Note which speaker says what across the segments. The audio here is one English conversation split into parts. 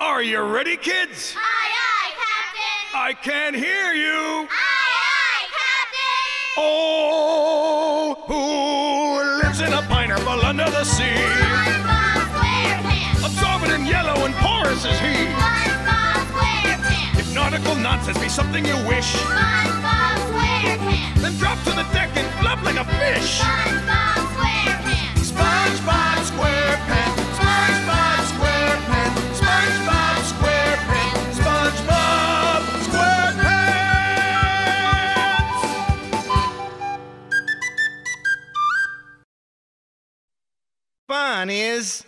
Speaker 1: Are you ready, kids?
Speaker 2: Aye, aye, Captain!
Speaker 1: I can't hear you!
Speaker 2: Aye, aye, Captain!
Speaker 1: Oh, who lives in a pineapple under the sea?
Speaker 2: SpongeBob SquarePants!
Speaker 1: Absorbent and yellow and porous is he.
Speaker 2: SpongeBob SquarePants!
Speaker 1: If nautical nonsense be something you wish,
Speaker 2: SpongeBob SquarePants!
Speaker 1: then drop to the deck and flop like a fish.
Speaker 2: SpongeBob SquarePants!
Speaker 1: SpongeBob SquarePants! SpongeBob SquarePants! SpongeBob SquarePants! SpongeBob SquarePants!
Speaker 3: Fun is,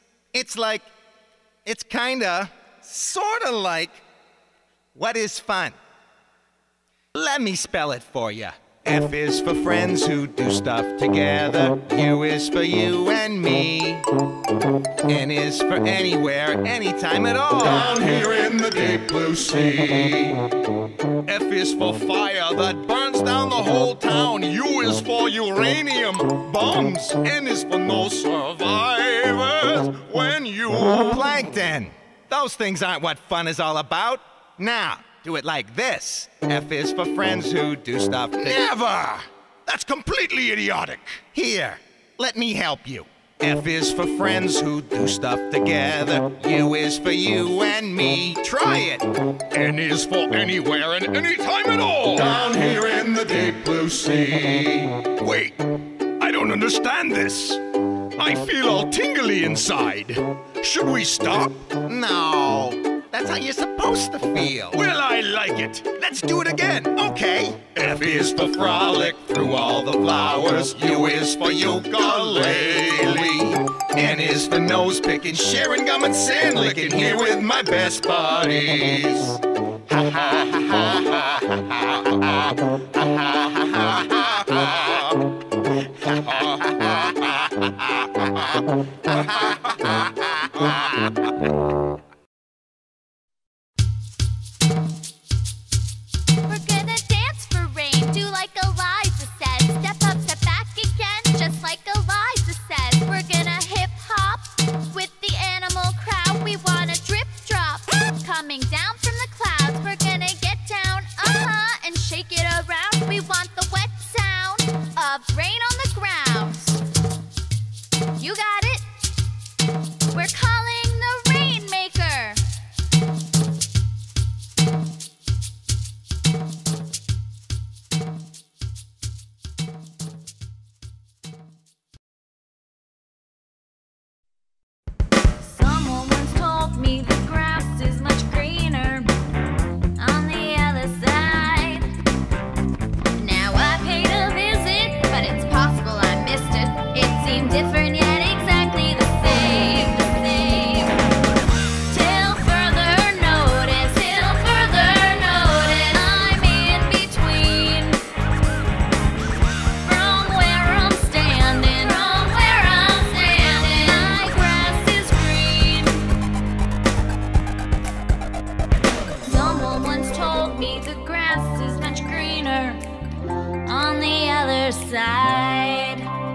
Speaker 3: it's kinda, sorta like, what is fun? Let me spell it for you. F is for friends who do stuff together. U is for you and me. N is for anywhere, anytime at all.
Speaker 1: Down here in the deep blue sea.
Speaker 3: F is for fire that burns down the whole town. U is for uranium bombs. N is for no survivors when you... Plankton! Those things aren't what fun is all about. Now, do it like this. F is for friends who do stuff
Speaker 1: Never! That's completely idiotic.
Speaker 3: Here, let me help you. F is for friends who do stuff together. U is for you and me. Try it.
Speaker 1: N is for anywhere and anytime at all.
Speaker 3: Down here in the deep blue sea.
Speaker 1: Wait, I don't understand this. I feel all tingly inside. Should we stop?
Speaker 3: No, that's how you're supposed to feel.
Speaker 1: Well, I like it. Let's do it again.
Speaker 3: Okay.
Speaker 1: F is for frolic
Speaker 3: Through all the flowers. U is for ukulele. N is for nose picking, sharing gum and sand licking here with my best buddies. Ha ha ha ha ha ha ha.
Speaker 2: We're gonna dance for rain, do like Eliza said. Step up, step back again, just like Eliza said. We're gonna hip hop with the animal crowd. We wanna drip drop coming down from the clouds. We're gonna get down, and shake it around. We want the wet sound of rain on the ground. You got it. We're calling the Rainmaker. Someone once told me the grass is much greener on the other side. Now I paid a visit, but it's possible I missed it. It seemed different yet exactly the same, Till further notice, I'm in between. From where I'm standing, my grass is green. Someone once told me the grass is much greener on the other side.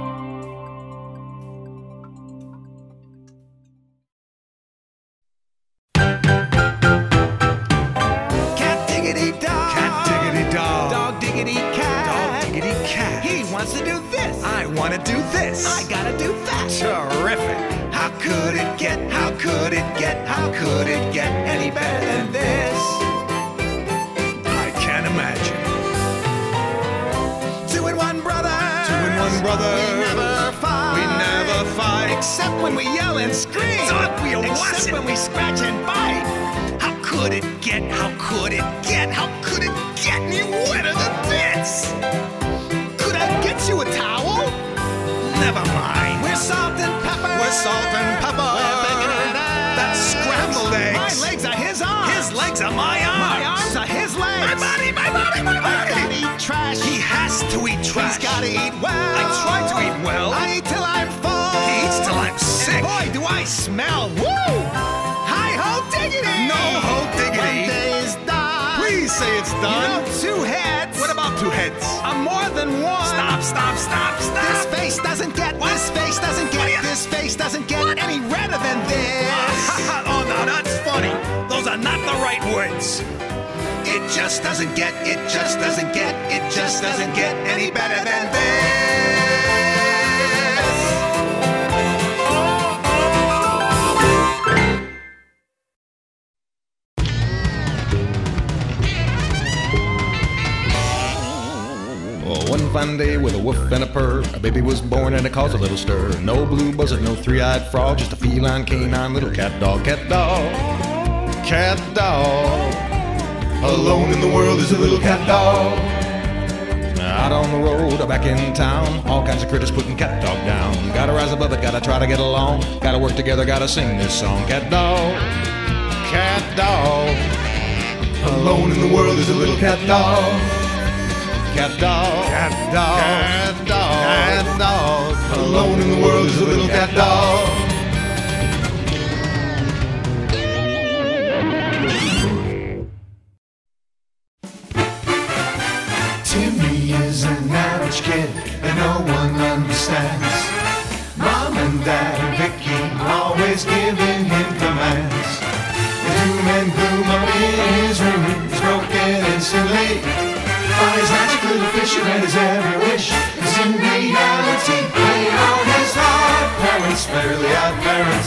Speaker 3: Cat diggity dog.
Speaker 1: Cat diggity dog.
Speaker 3: Dog diggity cat.
Speaker 1: Dog diggity cat.
Speaker 3: He wants to do this.
Speaker 1: I want to do this.
Speaker 3: I gotta do that.
Speaker 1: Terrific.
Speaker 3: How could it get any better than this?
Speaker 1: I can't imagine.
Speaker 3: Two in one, brother.
Speaker 1: brother.
Speaker 3: We never fight. Except when we yell and scream. Except when we scratch and bite. How could it get any wetter than this? Could I get you a towel? Never mind. We're salt and pepper. We're bacon and eggs.
Speaker 1: That's scrambled eggs.
Speaker 3: My legs are his arms.
Speaker 1: His legs are my arms.
Speaker 3: My arms are his legs.
Speaker 1: My body.
Speaker 3: I can't eat trash.
Speaker 1: He has to eat trash.
Speaker 3: He's gotta eat well.
Speaker 1: I try to eat well.
Speaker 3: I eat till I'm full.
Speaker 1: He eats till I'm sick.
Speaker 3: And boy, do I smell. Woo! Hi-ho diggity!
Speaker 1: No ho diggity.
Speaker 3: One day's done.
Speaker 1: Please say it's done.
Speaker 3: You know, 2 heads.
Speaker 1: What about 2 heads?
Speaker 3: are more than one.
Speaker 1: Stop.
Speaker 3: This face doesn't get. This face doesn't get any redder than this.
Speaker 1: Oh, now that's funny. not the right words.
Speaker 3: It just doesn't get any better than this.
Speaker 1: Oh, one fine day with a woof and a purr, a baby was born and it caused a little stir. No blue buzzard, no three-eyed frog, just a feline canine little cat dog, cat dog, cat dog. Alone in the world is a little cat dog. Out on the road or back in town, all kinds of critters putting cat dog down. Gotta rise above it, gotta try to get along, gotta work together, gotta sing this song. Cat dog, cat dog. Alone in the world is a little cat dog. Cat dog, cat dog, cat dog, cat dog. Alone in the world is a little cat dog.
Speaker 3: Timmy is an average kid that no one understands. Mom and Dad and Vicky always giving him commands. The doom and gloom up in his room is broken instantly by his magic little fisher and his every wish is in reality. They are his odd parents, fairly odd parents.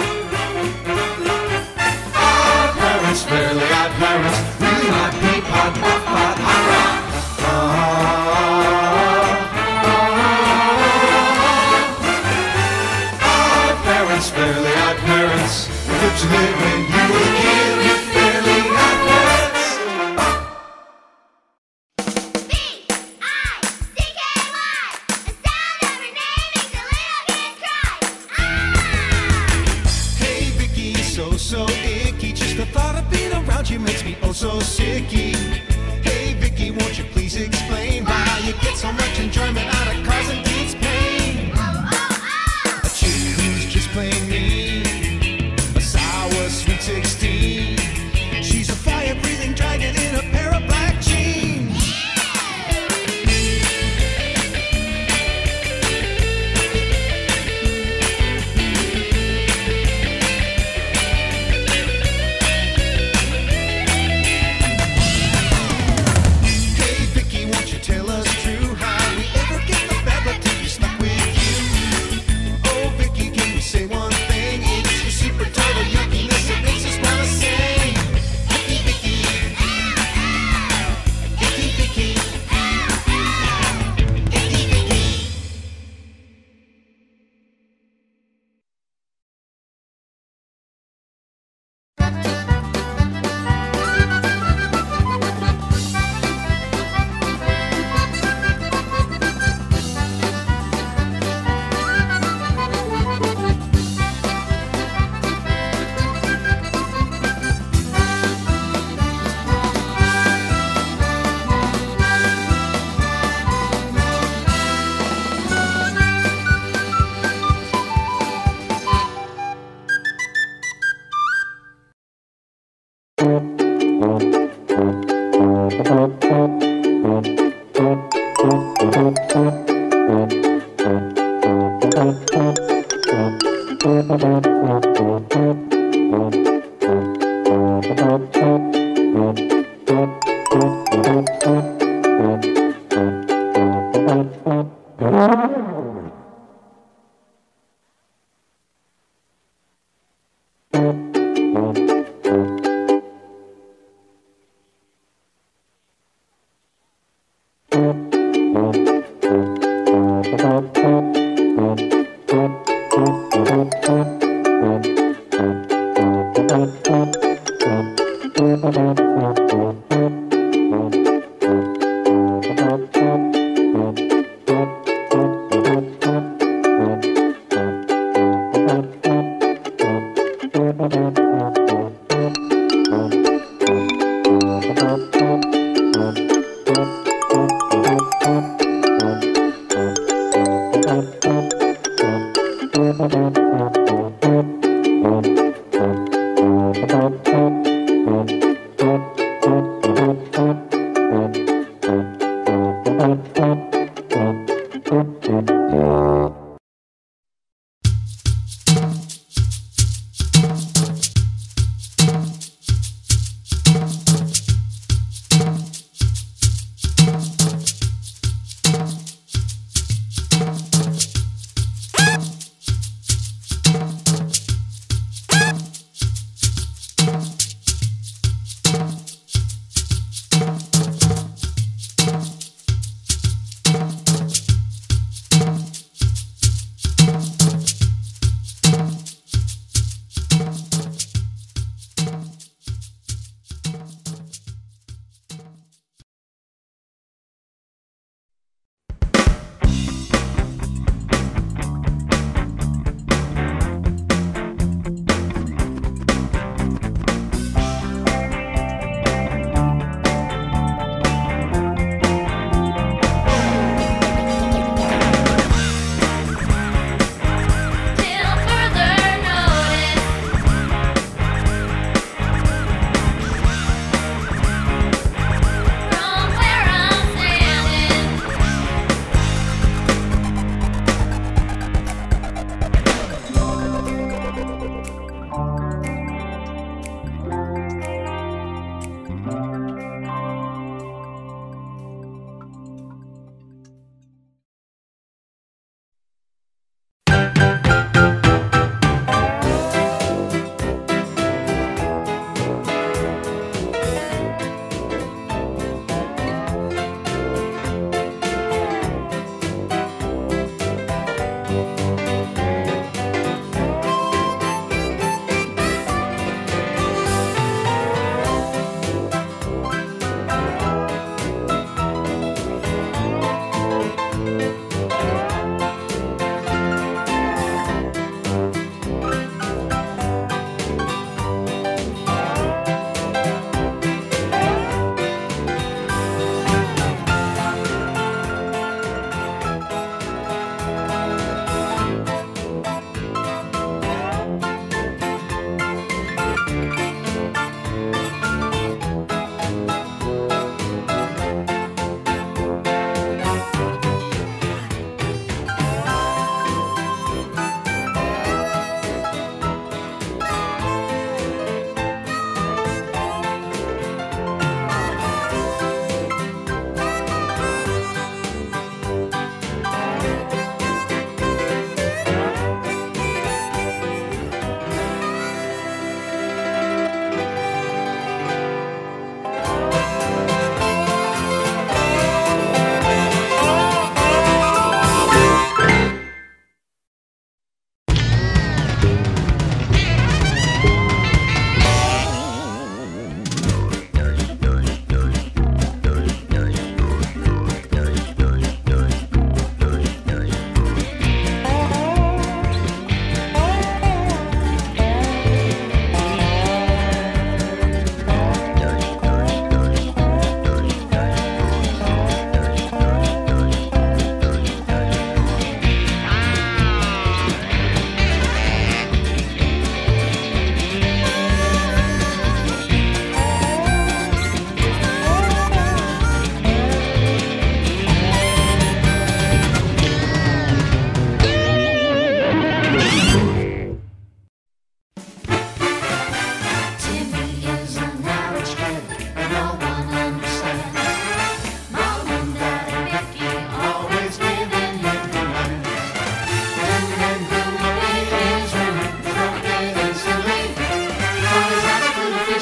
Speaker 3: Odd parents, fairly odd parents. Really not peep, pod, pop, pod, hot rock. Odd parents, fairly odd parents. What did you live when you were a kid with fairly odd parents?
Speaker 2: B-I-C-K-Y, a sound every name makes a little kid cry.
Speaker 3: Hey Vicky, so icky. Just the thought of being around you makes me oh so sicky. Hey Vicky, won't you please explain why you get so much enjoyment out of causing kids pain? A chick who's just plain mean, a sour sweet 16. She's a fire-breathing dragon in a pair of black jeans. Hey Vicky, won't you tell us true how we ever get the bad luck to be stuck with you? Oh Vicky, can you say one thing? It's your super total yuckiness that makes us wanna sing. Icky Vicky, Icky Vicky, Icky Vicky.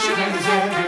Speaker 4: Michigan's in.